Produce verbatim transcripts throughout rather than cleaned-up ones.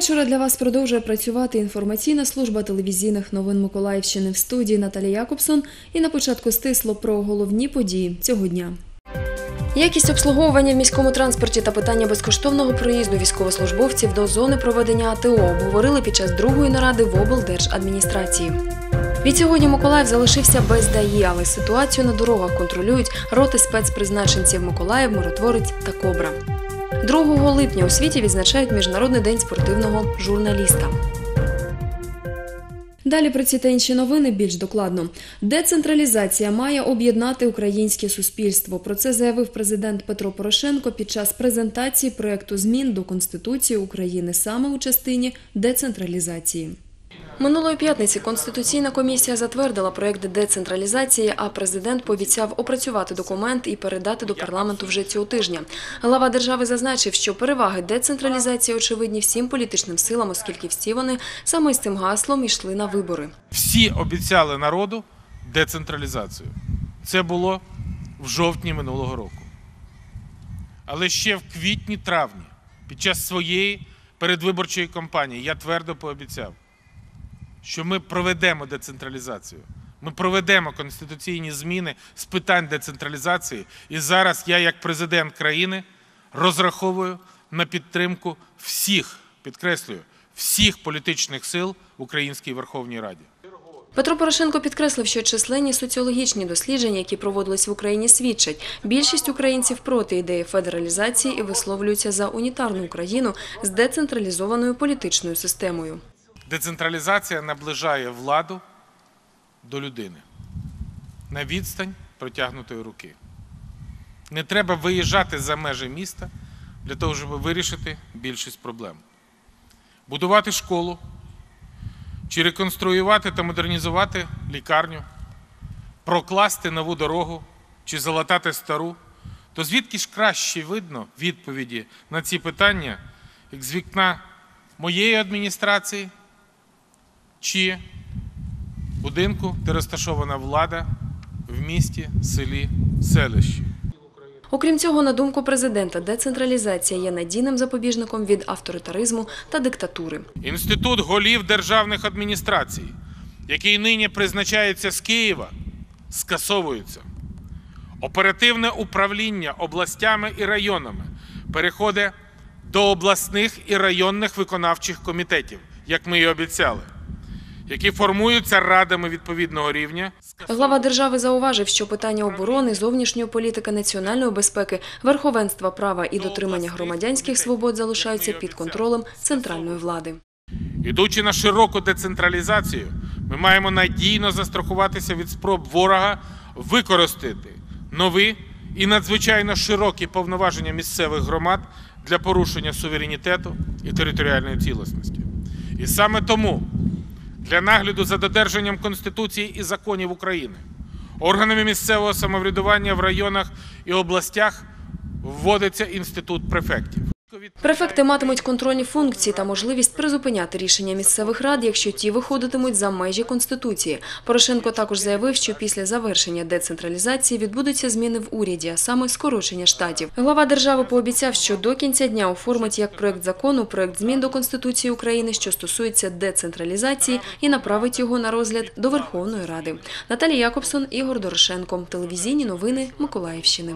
вечора для вас продовжує працювати інформаційна служба телевізійних новин Миколаївщини. В студії Наталія Якобсон. І на початку стисло про головні події цього дня. Якість обслуговування в міському транспорті та питання безкоштовного проїзду військовослужбовців до зони проведення АТО обговорили під час другої наради в облдержадміністрації. Відсьогодні Миколаїв залишився без ДАІ, але ситуацію на дорогах контролюють роти спецпризначенців Миколаїв, Миротворець та Кобра. другого липня у світі відзначають Міжнародний день спортивного журналіста. Далі про ці та інші новини більш докладно. Децентралізація має об'єднати українське суспільство. Про це заявив президент Петро Порошенко під час презентації проєкту змін до Конституції України саме у частині децентралізації. Минулої п'ятниці Конституційна комісія затвердила проєкт децентралізації, а президент пообіцяв опрацювати документ і передати до парламенту вже цього тижня. Глава держави зазначив, що переваги децентралізації очевидні всім політичним силам, оскільки всі вони саме з цим гаслом йшли на вибори. Всі обіцяли народу децентралізацію. Це було в жовтні минулого року. Але ще в квітні-травні, під час своєї передвиборчої кампанії, я твердо пообіцяв, що ми проведемо децентралізацію. Ми проведемо конституційні зміни з питань децентралізації. І зараз я, як президент країни, розраховую на підтримку всіх, підкреслюю, всіх політичних сил в Українській Верховній Раді. Петро Порошенко підкреслив, що численні соціологічні дослідження, які проводились в Україні, свідчать, більшість українців проти ідеї федералізації і висловлюються за унітарну Україну з децентралізованою політичною системою. Децентралізація наближає владу до людини на відстань протягнутої руки. Не треба виїжджати за межі міста для того, щоб вирішити більшість проблем. Будувати школу, чи реконструювати та модернізувати лікарню, прокласти нову дорогу, чи залатати стару, то звідки ж краще видно відповіді на ці питання, як з вікна моєї адміністрації, чи будинку, де розташована влада в місті, селі, селищі. Окрім цього, на думку президента, децентралізація є надійним запобіжником від авторитаризму та диктатури. Інститут голів державних адміністрацій, який нині призначається з Києва, скасовується. Оперативне управління областями і районами переходить до обласних і районних виконавчих комітетів, як ми і обіцяли, які формуються радами відповідного рівня. Глава держави зауважив, що питання оборони, зовнішньої політики, національної безпеки, верховенства права і дотримання громадянських свобод залишаються під контролем центральної влади. Ідучи на широку децентралізацію, ми маємо надійно застрахуватися від спроб ворога використати нові і надзвичайно широкі повноваження місцевих громад для порушення суверенітету і територіальної цілісності. І саме тому для нагляду за додержанням Конституції і законів України органами місцевого самоврядування в районах і областях вводиться інститут префектів. Префекти матимуть контрольні функції та можливість призупиняти рішення місцевих рад, якщо ті виходитимуть за межі Конституції. Порошенко також заявив, що після завершення децентралізації відбудуться зміни в уряді, а саме скорочення штатів. Глава держави пообіцяв, що до кінця дня оформить як проєкт закону проєкт змін до Конституції України, що стосується децентралізації, і направить його на розгляд до Верховної Ради. Наталія Якобсон, Ігор Дорошенко. Телевізійні новини Миколаївщини.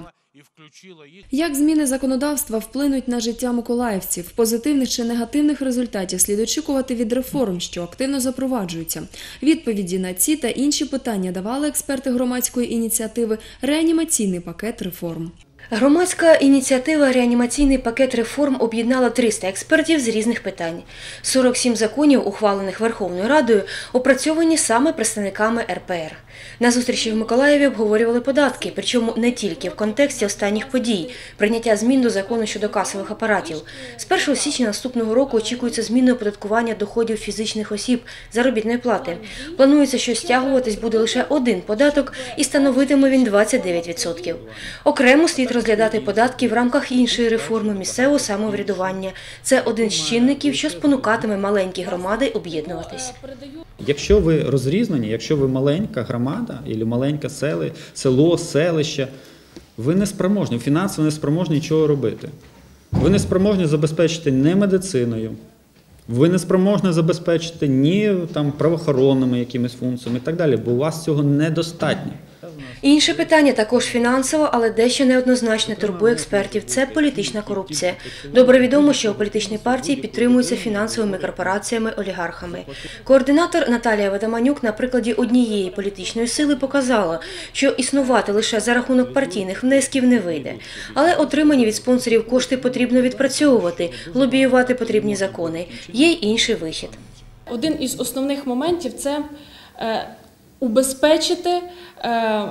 Як зміни законодавства вплинуть на життя миколаївців? Позитивних чи негативних результатів слід очікувати від реформ, що активно запроваджуються? Відповіді на ці та інші питання давали експерти громадської ініціативи «Реанімаційний пакет реформ». Громадська ініціатива «Реанімаційний пакет реформ» об'єднала триста експертів з різних питань. сорок сім законів, ухвалених Верховною Радою, опрацьовані саме представниками ер пе ер. На зустрічі в Миколаєві обговорювали податки, причому не тільки в контексті останніх подій – прийняття змін до закону щодо касових апаратів. З першого січня наступного року очікується зміни оподаткування доходів фізичних осіб заробітної плати. Планується, що стягуватись буде лише один податок і становитиме він двадцять дев'ять відсотків. Окремо слід розглядати податки в рамках іншої реформи місцевого самоврядування. Це один з чинників, що спонукатиме маленькі громади об'єднуватись. Якщо ви розрізнені, якщо ви маленька громада, або маленьке село, селище, ви не спроможні, фінансово не спроможні нічого робити. Ви не спроможні забезпечити ні медициною, Ви не спроможні забезпечити ні там, правоохоронними якимись функціями і так далі, бо у вас цього недостатньо. Інше питання також фінансово, але дещо неоднозначно турбує експертів – це політична корупція. Добре відомо, що політичні партії підтримуються фінансовими корпораціями-олігархами. Координатор Наталія Ватаманюк на прикладі однієї політичної сили показала, що існувати лише за рахунок партійних внесків не вийде. Але отримані від спонсорів кошти потрібно відпрацьовувати, лобіювати потрібні закони. Є й інший вихід. Один із основних моментів – це е, убезпечити е,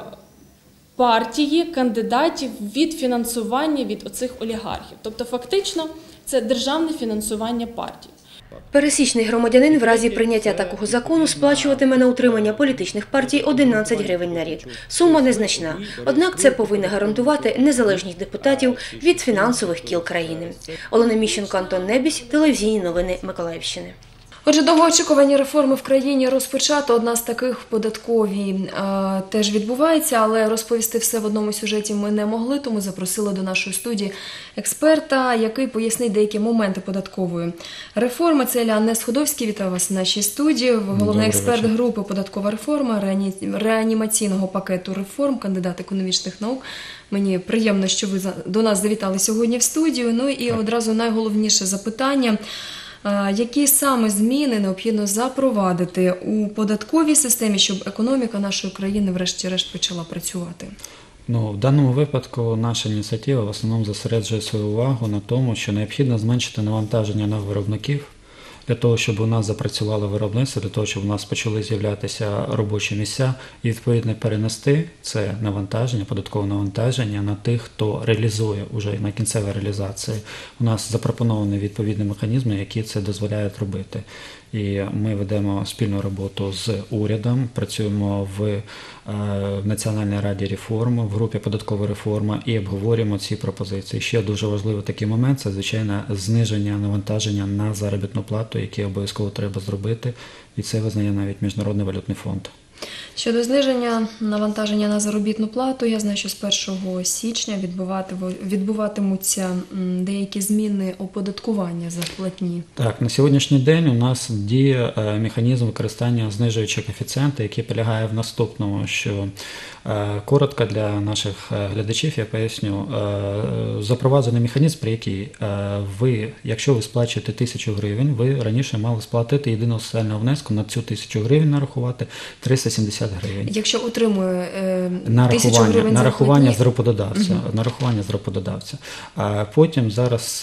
партії, кандидатів від фінансування від оцих олігархів. Тобто фактично це державне фінансування партій. Пересічний громадянин в разі прийняття такого закону сплачуватиме на утримання політичних партій одинадцять гривень на рік. Сума незначна, однак це повинно гарантувати незалежність депутатів від фінансових кіл країни. Олена Міщенко, Антон Небісь, телевізійні новини Миколаївщини. Отже, довгоочікувані реформи в країні розпочато. Одна з таких в податковій е, теж відбувається, але розповісти все в одному сюжеті ми не могли, тому запросили до нашої студії експерта, який пояснить деякі моменти податкової реформи. Це Ілля Несходовський. Вітаю вас в нашій студії. Ви головний експерт групи «Податкова реформа», реані... реанімаційного пакету реформ, кандидат економічних наук. Мені приємно, що ви до нас завітали сьогодні в студію. Ну і одразу найголовніше запитання. Які саме зміни необхідно запровадити у податковій системі, щоб економіка нашої країни врешті-решт почала працювати? Ну, в даному випадку наша ініціатива в основному зосереджує свою увагу на тому, що необхідно зменшити навантаження на виробників, для того, щоб у нас запрацювало виробництво, для того, щоб у нас почали з'являтися робочі місця і, відповідно, перенести це навантаження, податкове навантаження на тих, хто реалізує вже на кінцевій реалізації. У нас запропоновані відповідні механізми, які це дозволяють робити. І ми ведемо спільну роботу з урядом, працюємо в Національній раді реформ, в групі «Податкова реформа» і обговорюємо ці пропозиції. Ще дуже важливий такий момент – це, звичайно, зниження навантаження на заробітну плату, яке обов'язково треба зробити, і це визнає навіть Міжнародний валютний фонд. Щодо зниження навантаження на заробітну плату, я знаю, що з першого січня відбуватимуться деякі зміни оподаткування зарплатні. Так, на сьогоднішній день у нас діє механізм використання знижуючого коефіцієнта, який полягає в наступному, що коротко для наших глядачів я поясню. Запроваджений механізм, при який ви, якщо ви сплачуєте тисячу гривень, ви раніше мали сплатити єдиного соціального внеску на цю тисячу гривень нарахувати триста сімдесят гривень. Якщо отримує е, тисячу гривень нарахування з роботодавця, угу. нарахування з роботодавця. А потім зараз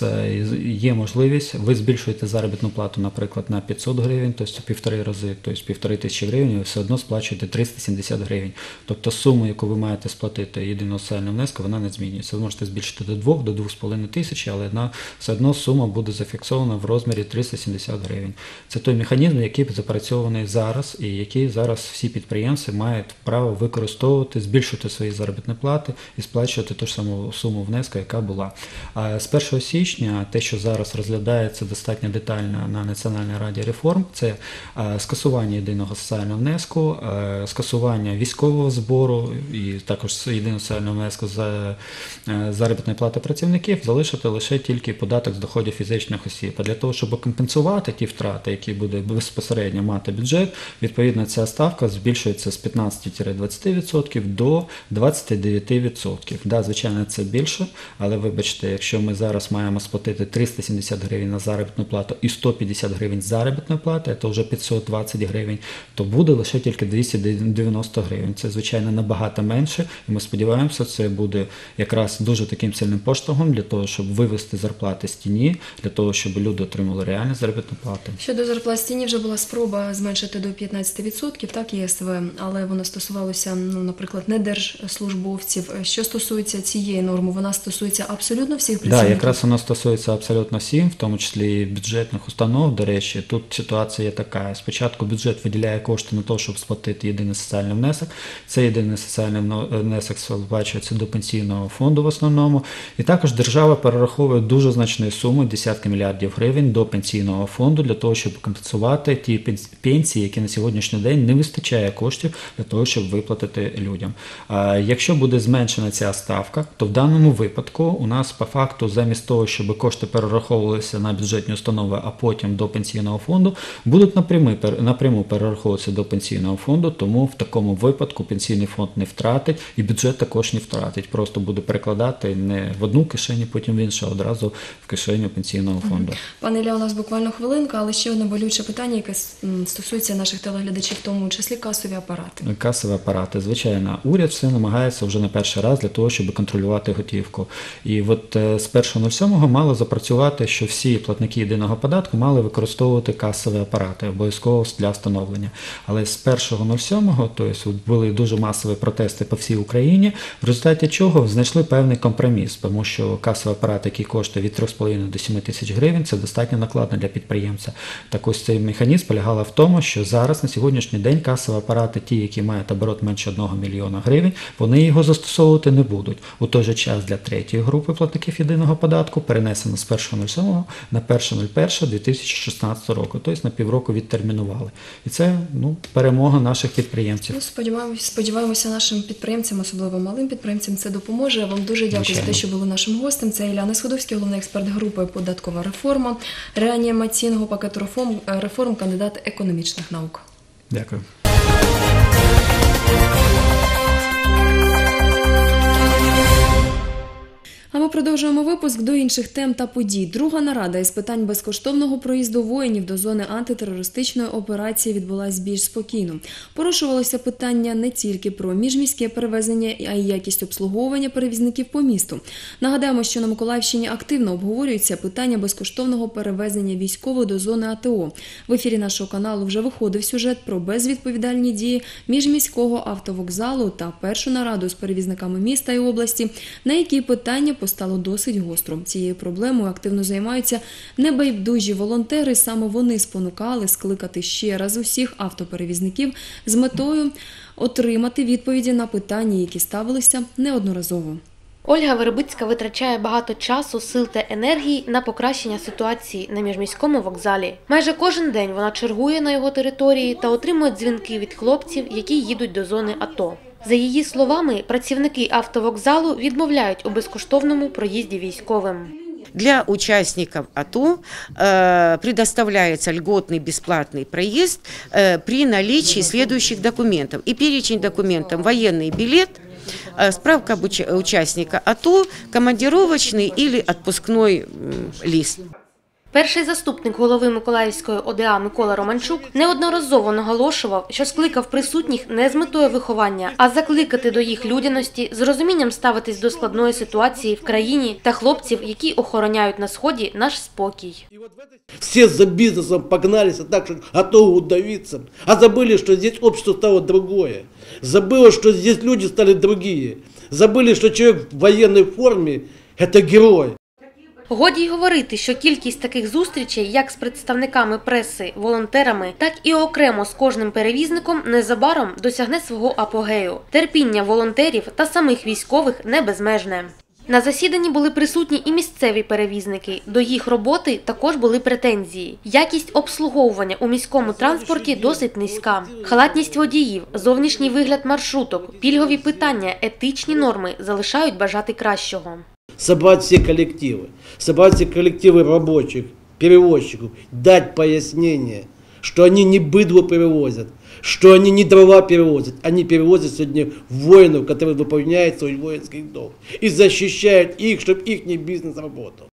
є можливість, ви збільшуєте заробітну плату, наприклад, на п'ятсот гривень, тобто півтори рази, тобто півтори тисячі гривень, і ви все одно сплачуєте триста сімдесят гривень. Тобто суму, яку ви маєте сплатити єдиного соціального внеску, вона не змінюється. Ви можете збільшити до двох, до двох з половиною тисячі, але на, все одно сума буде зафіксована в розмірі триста сімдесят гривень. Це той механізм, який запрацьований зараз і який зараз всі підприємці мають право використовувати, збільшувати свої заробітні плати і сплачувати ту ж саму суму внеску, яка була. А з першого січня те, що зараз розглядається достатньо детально на Національній раді реформ, це скасування єдиного соціального внеску, скасування військового збору і також єдиного соціального внеску за заробітної плати працівників, залишити лише тільки податок з доходів фізичних осіб. А для того, щоб компенсувати ті втрати, які буде безпосередньо мати бюджет, відповідно ця ставка збільшується з п'ятнадцяти до двадцяти відсотків до двадцяти дев'яти відсотків. Да, звичайно, це більше, але вибачте, якщо ми зараз маємо сплатити триста сімдесят гривень на заробітну плату і сто п'ятдесят гривень заробітної плати, це вже п'ятсот двадцять гривень, то буде лише тільки двісті дев'яносто гривень. Це, звичайно, набагато менше, і ми сподіваємося, це буде якраз дуже таким сильним поштовхом для того, щоб вивести зарплати з тіні, для того, щоб люди отримали реальні заробітні плати. Щодо зарплат з тіні вже була спроба зменшити до п'ятнадцяти відсотків, так, ЄСВ, але воно стосувалося, ну, наприклад, не держслужбовців. Що стосується цієї норми, вона стосується абсолютно всіх працівників? Так, якраз вона стосується абсолютно всім, в тому числі і бюджетних установ. До речі, тут ситуація така. Спочатку бюджет виділяє кошти на те, щоб сплатити єдиний соціальний внесок. Цей єдиний єдиний соціальний внесок сплачується до пенсійного фонду в основному. І також держава перераховує дуже значні суми, десятки мільярдів гривень до пенсійного фонду для того, щоб компенсувати ті пенсії, які на сьогоднішній день не вистачає коштів для того, щоб виплатити людям. Якщо буде зменшена ця ставка, то в даному випадку у нас по факту замість того, щоб кошти перераховувалися на бюджетні установи, а потім до пенсійного фонду, будуть напряму, напряму перераховуватися до пенсійного фонду, тому в такому випадку пенсійний фонд не втратить і бюджет також не втратить. Просто буде перекладати не в одну кишеню, потім в іншу, а одразу в кишеню пенсійного фонду. Пане Ілля, у нас буквально хвилинка, але ще одне болюче питання, яке стосується наших телеглядачів, в тому числі касові апарати. Касові апарати. Звичайно, уряд все намагається вже не перший раз для того, щоб контролювати готівку. І от з першого сьомого мало запрацювати, що всі платники єдиного податку мали використовувати касові апарати, обов'язково для встановлення. Але з першого сьомого, тобто були дуже масові протести по всій Україні, в результаті чого знайшли певний компроміс, тому що касовий апарат, який коштує від трьох з половиною до семи тисяч гривень, це достатньо накладно для підприємця. Так ось цей механізм полягав в тому, що зараз на сьогоднішній день касові апарати, ті, які мають оборот менше одного мільйона гривень, вони його застосовувати не будуть. У той же час для третьої групи платників єдиного податку перенесено з першого сьомого на перше перше дві тисячі шістнадцятого року, тобто на півроку відтермінували. І це ну, перемога наших підприємців. Ну, сподіваємося, сподіваємося, нашим підприємцям, особливо малим підприємцям, це допоможе. Я вам дуже дякую Звичайно. за те, що були нашим гостем. Це Ілля Несходовський, головний експерт групи «Податкова реформа», реанімаційного пакету реформ, реформ кандидат економічних наук. Дякую. А ми продовжуємо випуск до інших тем та подій. Друга нарада із питань безкоштовного проїзду воїнів до зони антитерористичної операції відбулась більш спокійно. Порушувалося питання не тільки про міжміське перевезення, а й якість обслуговування перевізників по місту. Нагадаємо, що на Миколаївщині активно обговорюється питання безкоштовного перевезення військових до зони АТО. В ефірі нашого каналу вже виходив сюжет про безвідповідальні дії міжміського автовокзалу та першу нараду з перевізниками міста і області, на які питання постало досить гостро. Цією проблемою активно займаються небайдужі волонтери. Саме вони спонукали скликати ще раз усіх автоперевізників з метою отримати відповіді на питання, які ставилися неодноразово. Ольга Вербицька витрачає багато часу, сил та енергії на покращення ситуації на міжміському вокзалі. Майже кожен день вона чергує на його території та отримує дзвінки від хлопців, які їдуть до зони АТО. За її словами, працівники автовокзалу відмовляють у безкоштовному проїзді військовим. Для участников АТО э, предоставляется льготный бесплатный проезд э, при наличии следующих документов. И перечень документов: военный билет, э, справка об уч- участника АТО, командировочный или отпускной э, лист. Перший заступник голови Миколаївської ОДА Микола Романчук неодноразово наголошував, що скликав присутніх не з метою виховання, а закликати до їх людяності, з розумінням ставитись до складної ситуації в країні та хлопців, які охороняють на Сході наш спокій. Все за бизнесом погнались, так что готовы удавиться, а забыли, что здесь общество стало другое. Забыло, что здесь люди стали другие. Забыли, что человек в военной форме – это герой. Годі й говорити, що кількість таких зустрічей, як з представниками преси, волонтерами, так і окремо з кожним перевізником, незабаром досягне свого апогею. Терпіння волонтерів та самих військових не безмежне. На засіданні були присутні і місцеві перевізники. До їх роботи також були претензії. Якість обслуговування у міському транспорті досить низька. Халатність водіїв, зовнішній вигляд маршруток, пільгові питання, етичні норми залишають бажати кращого. Собрать все коллективы, собрать все коллективы рабочих, перевозчиков, дать пояснение, что они не быдло перевозят, что они не дрова перевозят, они перевозят сегодня воинов, которые выполняют свой воинский долг и защищают их, чтобы их бизнес работал.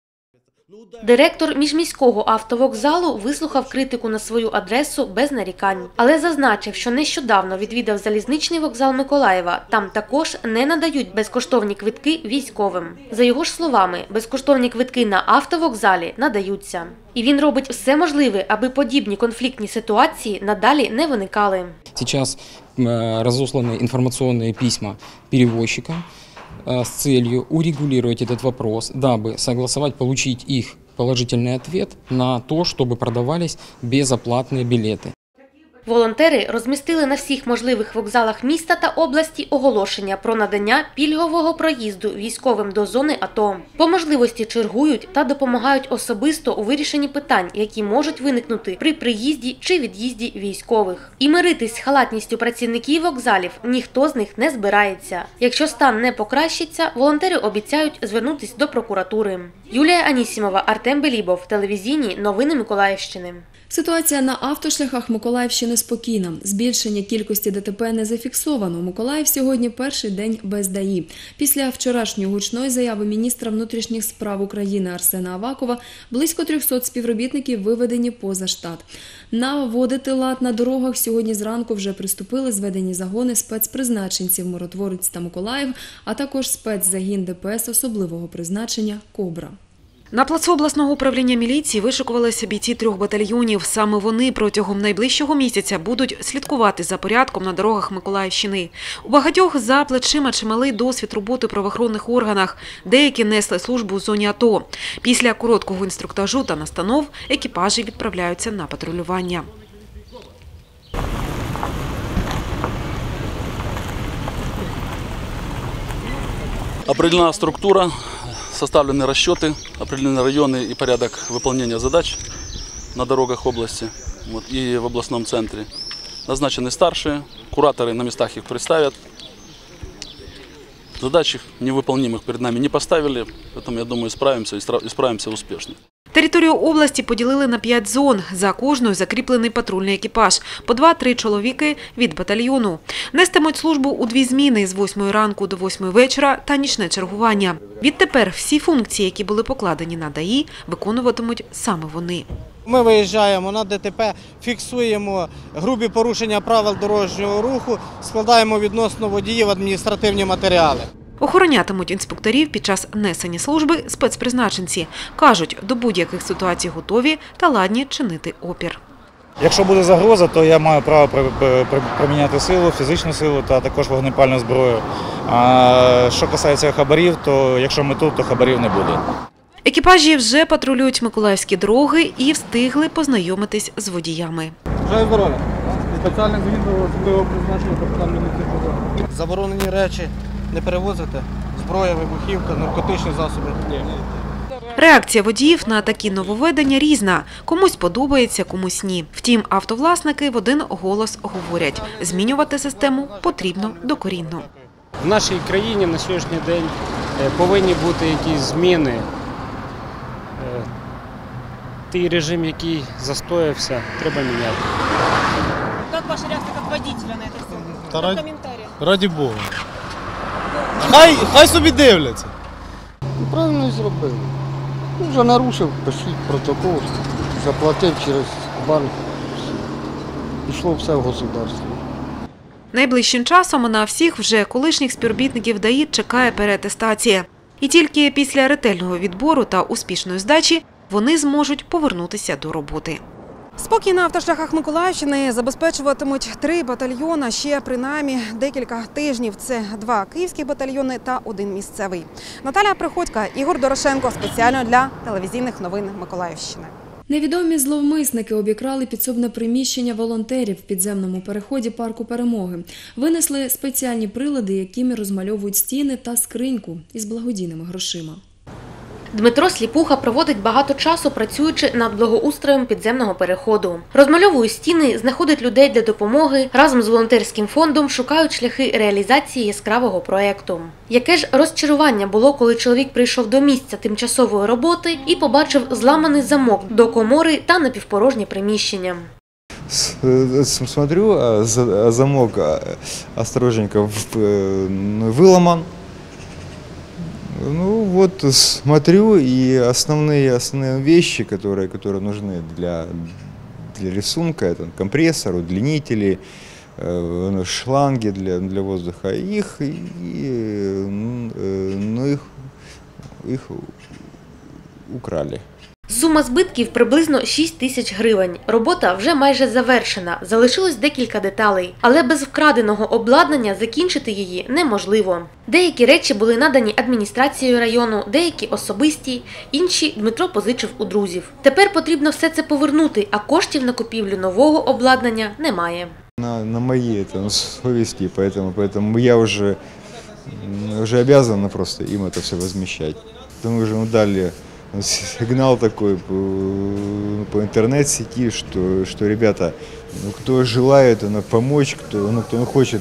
Директор міжміського автовокзалу вислухав критику на свою адресу без нарікань. Але зазначив, що нещодавно відвідав залізничний вокзал Миколаєва. Там також не надають безкоштовні квитки військовим. За його ж словами, безкоштовні квитки на автовокзалі надаються. І він робить все можливе, аби подібні конфліктні ситуації надалі не виникали. Сейчас разосланы информационные письма перевозчикам с целью урегулировать этот вопрос, дабы согласовать, получить их положительный ответ на то, чтобы продавались безоплатные билеты. Волонтери розмістили на всіх можливих вокзалах міста та області оголошення про надання пільгового проїзду військовим до зони АТО. По можливості чергують та допомагають особисто у вирішенні питань, які можуть виникнути при приїзді чи від'їзді військових. І миритись з халатністю працівників вокзалів ніхто з них не збирається. Якщо стан не покращиться, волонтери обіцяють звернутися до прокуратури. Юлія Анісімова, Артем Белібов, телевізійні новини Миколаївщини. Ситуація на автошляхах Миколаївщини спокійна. Збільшення кількості ДТП не зафіксовано. Миколаїв сьогодні перший день без ДАІ. Після вчорашньої гучної заяви міністра внутрішніх справ України Арсена Авакова близько трьохсот співробітників виведені поза штат. Наводити лад на дорогах сьогодні зранку вже приступили зведені загони спецпризначенців «Миротворець» та «Миколаїв», а також спецзагін ДПС особливого призначення «Кобра». На плацу обласного управління міліції вишикувалися бійці трьох батальйонів. Саме вони протягом найближчого місяця будуть слідкувати за порядком на дорогах Миколаївщини. У багатьох за плечима чималий досвід роботи в правоохоронних органах. Деякі несли службу у зоні АТО. Після короткого інструктажу та настанов екіпажі відправляються на патрулювання. Определена структура, составлены расчеты, определены районы и порядок выполнения задач на дорогах области, вот, и в областном центре. Назначены старшие, кураторы на местах их представят. Задач невыполнимых перед нами не поставили, поэтому, я думаю, справимся и справимся успешно. Територію області поділили на п'ять зон. За кожною закріплений патрульний екіпаж. По два-три чоловіки від батальйону. Нестимуть службу у дві зміни з восьмої ранку до восьмої вечора та нічне чергування. Відтепер всі функції, які були покладені на ДАІ, виконуватимуть саме вони. Ми виїжджаємо на ДТП, фіксуємо грубі порушення правил дорожнього руху, складаємо відносно водіїв адміністративні матеріали. Охоронятимуть інспекторів під час несення служби спецпризначенці. Кажуть, до будь-яких ситуацій готові та ладні чинити опір. Якщо буде загроза, то я маю право приміняти силу, фізичну силу та також вогнепальну зброю. А що касається хабарів, то якщо ми тут, то хабарів не буде. Екіпажі вже патрулюють миколаївські дороги і встигли познайомитись з водіями. Бажаю здоров'я. Спеціальний загін до особливого призначення капітан міліції. Заборонені речі не перевозити, зброя, вибухівка, наркотичні засоби. Реакція водіїв на такі нововведення різна. Комусь подобається, комусь ні. Втім, автовласники в один голос говорять – змінювати систему потрібно докорінно. В нашій країні на сьогоднішній день повинні бути якісь зміни. Той режим, який застоявся, треба міняти. Як ваша реакція як водителя на це все? Раді, раді Бога. Хай, хай собі дивляться. Правильно зробили. Вже нарушив, пишіть протокол, заплатив через банк, пішло все в государство. Найближчим часом на всіх вже колишніх співробітників ДАІ чекає переатестація. І тільки після ретельного відбору та успішної здачі вони зможуть повернутися до роботи. Спокій на автошляхах Миколаївщини забезпечуватимуть три батальйони ще принаймні декілька тижнів. Це два київських батальйони та один місцевий. Наталя Приходька, Ігор Дорошенко. Спеціально для телевізійних новин Миколаївщини. Невідомі зловмисники обікрали підсобне приміщення волонтерів в підземному переході парку Перемоги. Винесли спеціальні прилади, якими розмальовують стіни та скриньку із благодійними грошима. Дмитро Сліпуха проводить багато часу, працюючи над благоустроєм підземного переходу. Розмальовує стіни, знаходить людей для допомоги, разом з волонтерським фондом шукають шляхи реалізації яскравого проєкту. Яке ж розчарування було, коли чоловік прийшов до місця тимчасової роботи і побачив зламаний замок до комори та напівпорожнє приміщення. Смотрю, замок осторожненько выломан. Ну вот смотрю, и основные, основные вещи, которые, которые нужны для, для рисунка, это компрессор, удлинители, э, шланги для, для воздуха, их, и, э, ну, их, их украли. Сума збитків приблизно шість тисяч гривень. Робота вже майже завершена, залишилось декілька деталей. Але без вкраденого обладнання закінчити її неможливо. Деякі речі були надані адміністрацією району, деякі особисті, інші Дмитро позичив у друзів. Тепер потрібно все це повернути, а коштів на купівлю нового обладнання немає. На, на моей это, совести, поэтому, поэтому я уже, уже обязан просто им это все возмещать. Мы уже дали сигнал такой по, по интернет-сети, что, что ребята, ну, кто желает ну, помочь, кто, ну, кто хочет,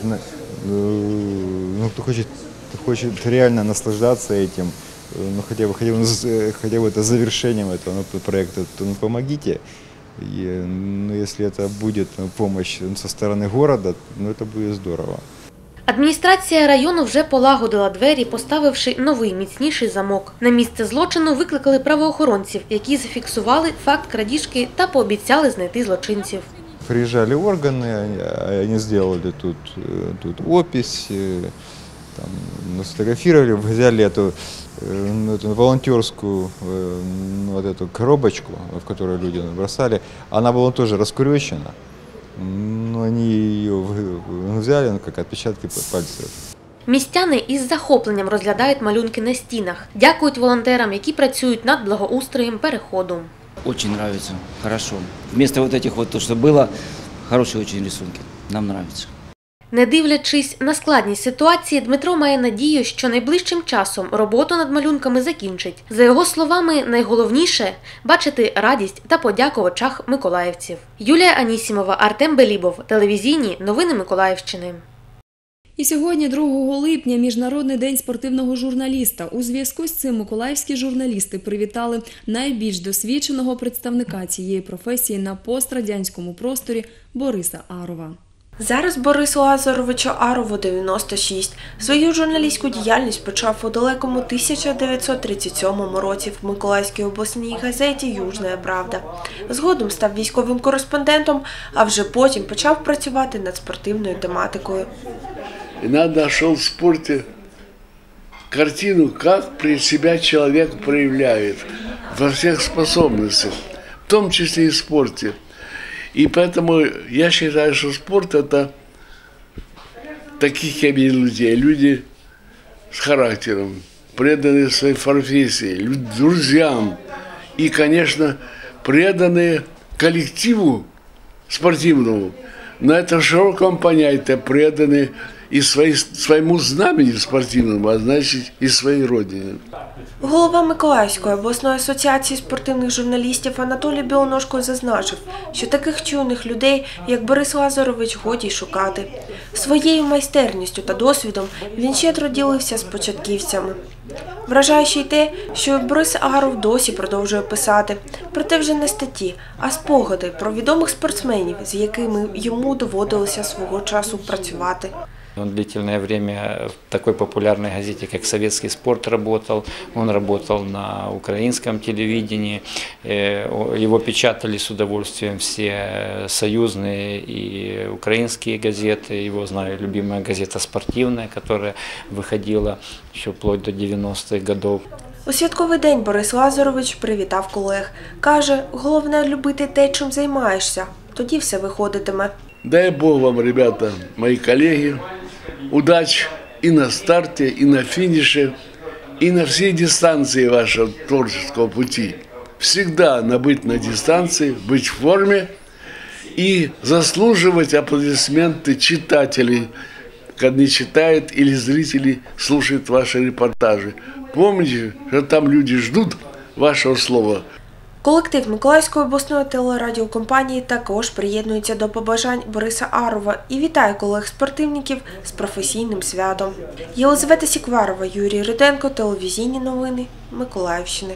ну, кто хочет, хочет реально наслаждаться этим, ну, хотя бы, хотя бы, хотя бы это завершением этого ну, проекта, то ну, помогите. И, ну, если это будет ну, помощь со стороны города, ну, это будет здорово. Адміністрація району вже полагодила двері, поставивши новий міцніший замок. На місце злочину викликали правоохоронців, які зафіксували факт крадіжки та пообіцяли знайти злочинців. Приезжали органы, они сделали тут, тут опись, там, сфотографировали, взяли эту, эту волонтерскую вот эту коробочку, в которую люди бросали. Она была тоже раскурочена. Но они ее взяли, ну, как отпечатки пальцев. Містяни із захопленням розглядають малюнки на стінах. Дякують волонтерам, які працюють над благоустроєм переходу. Очень нравится, хорошо. Вместо вот этих вот, то, что было, хорошие очень рисунки. Нам нравится. Не дивлячись на складність ситуації, Дмитро має надію, що найближчим часом роботу над малюнками закінчить. За його словами, найголовніше – бачити радість та подяку в очах миколаївців. Юлія Анісімова, Артем Белібов. Телевізійні новини Миколаївщини. І сьогодні, другого липня, Міжнародний день спортивного журналіста. У зв'язку з цим миколаївські журналісти привітали найбільш досвідченого представника цієї професії на пострадянському просторі Бориса Арова. Зараз Борису Лазаровичу Арову дев'яносто шість. Свою журналістську діяльність почав у далекому тисяча дев'ятсот тридцять сьомому році в Миколаївській обласній газеті «Южна Правда». Згодом став військовим кореспондентом, а вже потім почав працювати над спортивною тематикою. И надо нашел в спорте картину, как при себя человек проявляет во всех способностях, в том числе и в спорте. И поэтому я считаю, что спорт – это таких я видел людей, люди с характером, преданные своей профессии, друзьям и, конечно, преданные коллективу спортивному. На этом широком понятии преданные и своей, своему знамени спортивному, а значит и своей родине. Голова Миколаївської обласної асоціації спортивних журналістів Анатолій Білоножко зазначив, що таких чуйних людей, як Борис Лазарович, годі й шукати. Своєю майстерністю та досвідом він щедро ділився з початківцями. Вражає ще й те, що Борис Аров досі продовжує писати, проте вже не статті, а спогади про відомих спортсменів, з якими йому доводилося свого часу працювати. Он длительное время в такой популярной газете, как «Советский спорт» работал. Он работал на украинском телевидении. Его печатали с удовольствием все союзные и украинские газеты. Его, знаю, любимая газета «Спортивная», которая выходила еще вплоть до девяностых годов. У святковий день Борис Лазарович привітав колег. Каже, головне любити те, чим займаєшся. Тоді все виходитиме. Дай Бог вам, ребята, мои коллеги, удачи и на старте, и на финише, и на всей дистанции вашего творческого пути. Всегда быть на дистанции, быть в форме и заслуживать аплодисменты читателей, когда они читают или зрители слушают ваши репортажи. Помните, что там люди ждут вашего слова. Колектив Миколаївської обласної телерадіокомпанії також приєднується до побажань Бориса Арова і вітає колег-спортивників з професійним святом. Єлизавета Сікварова, Юрій Руденко, телевізійні новини Миколаївщини.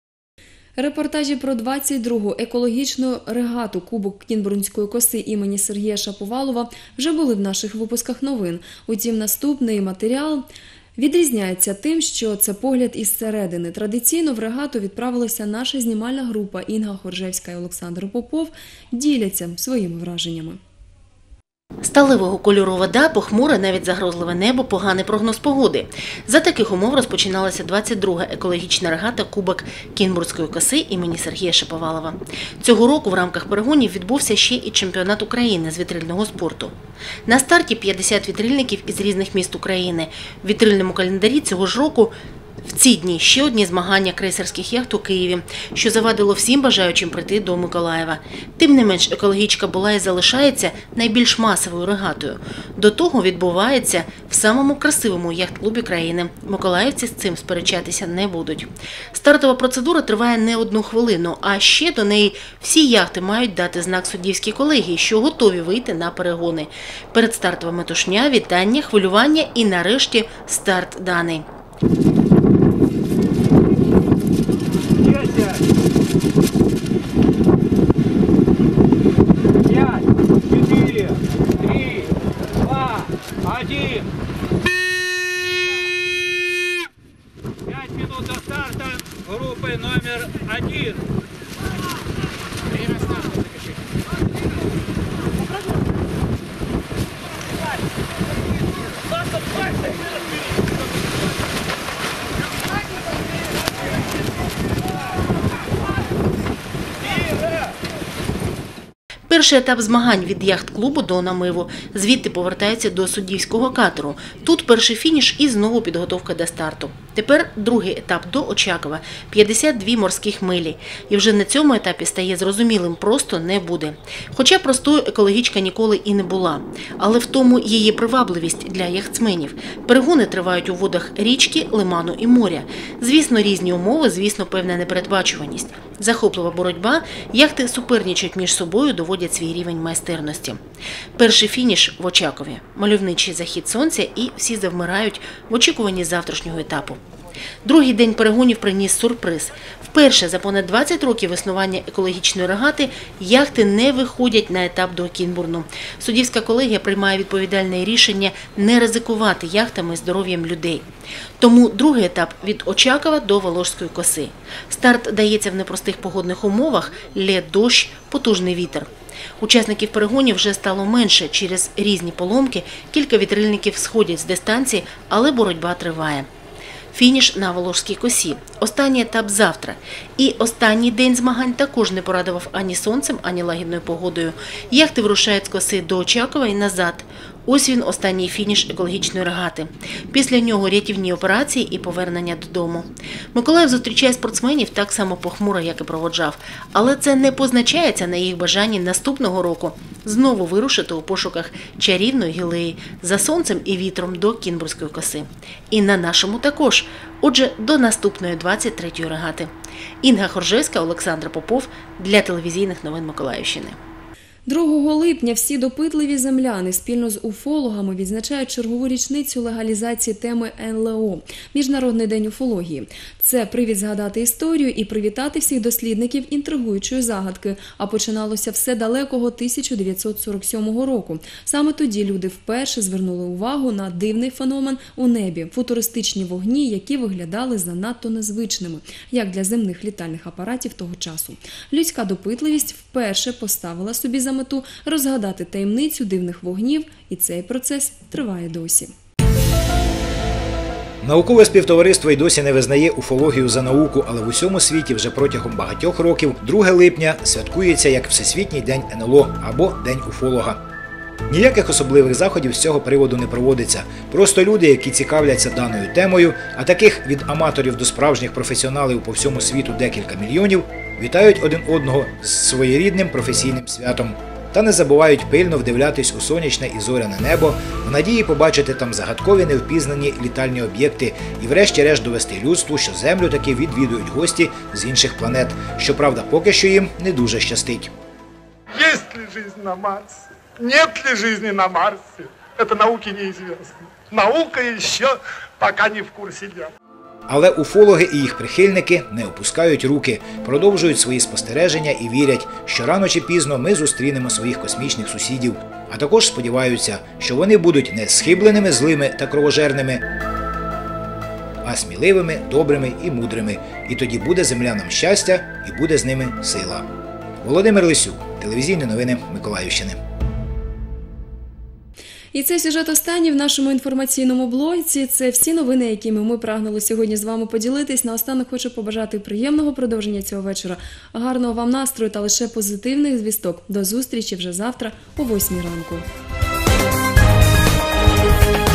Репортажі про двадцять другу екологічну регату Кубок Кінбурнської коси імені Сергія Шаповалова вже були в наших випусках новин. Утім, наступний матеріал відрізняється тим, що це погляд із середини. Традиційно в регату відправилася наша знімальна група. Інга Хоржевська і Олександр Попов діляться своїми враженнями. Сталевого кольору вода, похмуре, навіть загрозливе небо, поганий прогноз погоди. За таких умов розпочиналася двадцять друга екологічна регата Кубок Кінбурзької коси імені Сергія Шаповалова. Цього року в рамках перегонів відбувся ще і чемпіонат України з вітрильного спорту. На старті п'ятдесят вітрильників із різних міст України. В вітрильному календарі цього ж року в ці дні ще одні змагання крейсерських яхт у Києві, що завадило всім бажаючим прийти до Миколаєва. Тим не менш, екологічка була і залишається найбільш масовою регатою. До того відбувається в самому красивому яхт-клубі країни. Миколаївці з цим сперечатися не будуть. Стартова процедура триває не одну хвилину, а ще до неї всі яхти мають дати знак суддівській колегії, що готові вийти на перегони. Перед стартова метушня, вітання, хвилювання і нарешті старт даний. Пять, четыре, три, два, один. Пять минут до старта группы номер один. Время старта закачай. Перший етап змагань від яхт-клубу до намиву. Звідти повертається до суддівського катеру. Тут перший фініш і знову підготовка до старту. Тепер другий етап до Очакова – п'ятдесят дві морських милі. І вже на цьому етапі стає зрозумілим – просто не буде. Хоча простою екологічка ніколи і не була. Але в тому її привабливість для яхтсменів. Перегони тривають у водах річки, лиману і моря. Звісно, різні умови, звісно, певна непередбачуваність. Захоплива боротьба, яхти суперничають між собою, доводять свій рівень майстерності. Перший фініш в Очакові. Мальовничий захід сонця і всі завмирають в очікуванні завтрашнього етапу. Другий день перегонів приніс сюрприз. Вперше за понад двадцять років існування екологічної регати яхти не виходять на етап до Кінбурну. Суддівська колегія приймає відповідальне рішення не ризикувати яхтами здоров'ям людей. Тому другий етап від Очакова до Воложської коси. Старт дається в непростих погодних умовах – лід, дощ, потужний вітер. Учасників перегонів вже стало менше. Через різні поломки кілька вітрильників сходять з дистанції, але боротьба триває. Фініш на Воложській косі. Останній етап завтра. І останній день змагань також не порадував ані сонцем, ані лагідною погодою. Яхти вирушають з коси до Очакова і назад. Ось він, останній фініш екологічної регати. Після нього рятівні операції і повернення додому. Миколаїв зустрічає спортсменів так само похмуро, як і проводжав. Але це не позначається на їх бажанні наступного року знову вирушити у пошуках чарівної гілеї за сонцем і вітром до Кінбурзької коси. І на нашому також. Отже, до наступної двадцять третьої регати. Інга Хоржевська, Олександр Попов для телевізійних новин Миколаївщини. другого липня всі допитливі земляни спільно з уфологами відзначають чергову річницю легалізації теми ен ел о – Міжнародний день уфології. Це привід згадати історію і привітати всіх дослідників інтригуючої загадки. А починалося все далекого тисяча дев'ятсот сорок сьомого року. Саме тоді люди вперше звернули увагу на дивний феномен у небі – футуристичні вогні, які виглядали занадто незвичними, як для земних літальних апаратів того часу. Людська допитливість вперше поставила собі за мету розгадати таємницю дивних вогнів, і цей процес триває досі. Наукове співтовариство й досі не визнає уфологію за науку, але в усьому світі вже протягом багатьох років друге липня святкується як Всесвітній день ен ел о або День уфолога. Ніяких особливих заходів з цього приводу не проводиться. Просто люди, які цікавляться даною темою, а таких від аматорів до справжніх професіоналів по всьому світу декілька мільйонів, вітають один одного з своєрідним професійним святом. Та не забувають пильно вдивлятись у сонячне і зоряне небо, в надії побачити там загадкові невпізнані літальні об'єкти і врешті-решт довести людству, що Землю таки відвідують гості з інших планет. Щоправда, поки що їм не дуже щастить. Є ли життя на Марсі? Нет ли жизни на Марсе? Это науке неизвестно. Наука еще пока не в курсе дела. Але уфологи і їх прихильники не опускають руки, продовжують свої спостереження і вірять, що рано чи пізно ми зустрінемо своїх космічних сусідів, а також сподіваються, що вони будуть не схибленими, злими та кровожерними, а сміливими, добрими і мудрими. І тоді буде землянам щастя і буде з ними сила. Володимир Лисюк, телевізійні новини Миколаївщини. І цей сюжет останній в нашому інформаційному блоці. Це всі новини, якими ми прагнули сьогодні з вами поділитись. Наостанок хочу побажати приємного продовження цього вечора, гарного вам настрою та лише позитивних звісток. До зустрічі вже завтра о восьмій ранку.